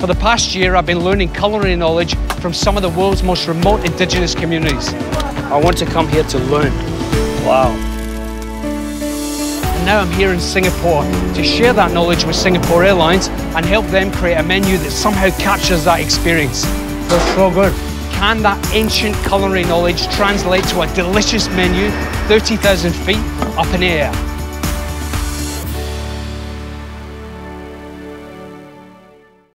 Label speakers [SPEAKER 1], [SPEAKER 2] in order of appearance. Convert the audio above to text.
[SPEAKER 1] For the past year, I've been learning culinary knowledge from some of the world's most remote indigenous communities.
[SPEAKER 2] I want to come here to learn. Wow.
[SPEAKER 1] And now I'm here in Singapore to share that knowledge with Singapore Airlines and help them create a menu that somehow captures that experience.
[SPEAKER 2] That's so good.
[SPEAKER 1] Can that ancient culinary knowledge translate to a delicious menu 30,000 feet up in the air?